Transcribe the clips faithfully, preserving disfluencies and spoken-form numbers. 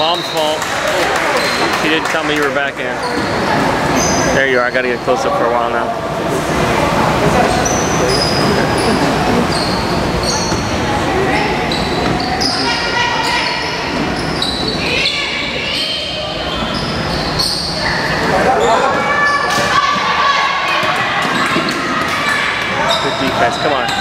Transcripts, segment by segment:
Mom's fault. She didn't tell me you were back in. There you are. I gotta get close up for a while now. Good defense. Come on.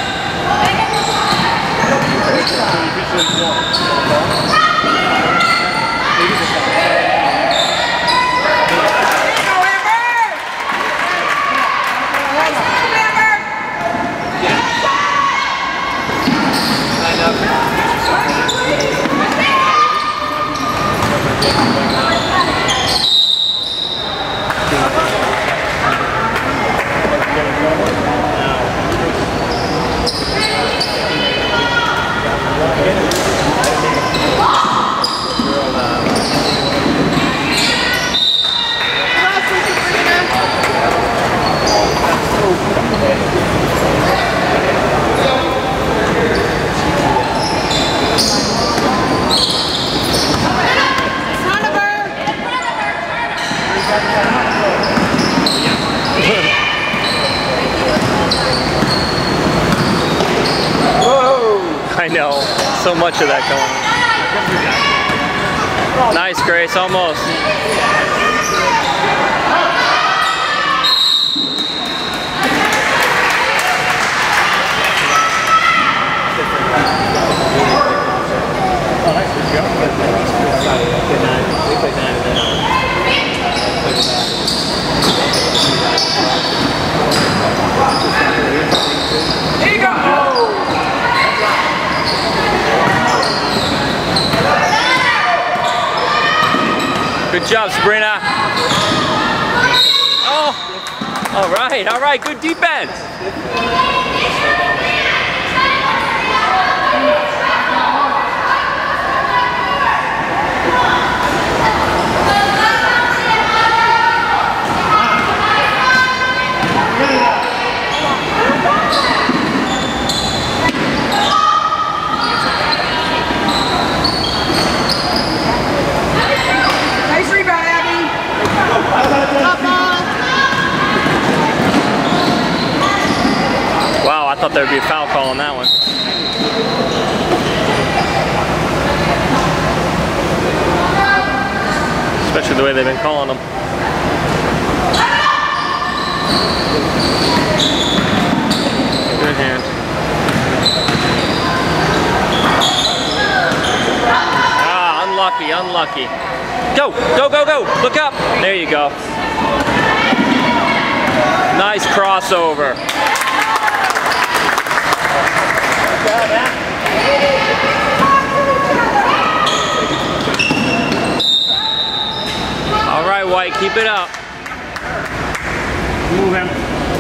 I know, so much of that going on. Nice, Grace, almost. Here you go! Good job, Sabrina. Oh, all right, all right, good defense. Wow, I thought there would be a foul call on that one. Especially the way they've been calling them. Good hand. Ah, unlucky, unlucky. Go, go, go, go. Look up. There you go. Nice crossover. All right, White, keep it up. Move him.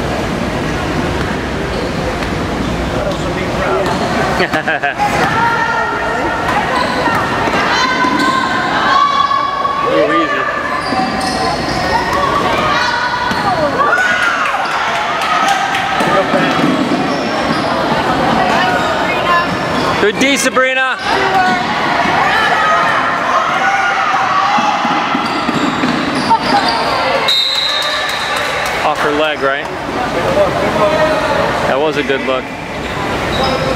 Ooh, easy. Good D, Sabrina. Off her leg, right? That was a good look.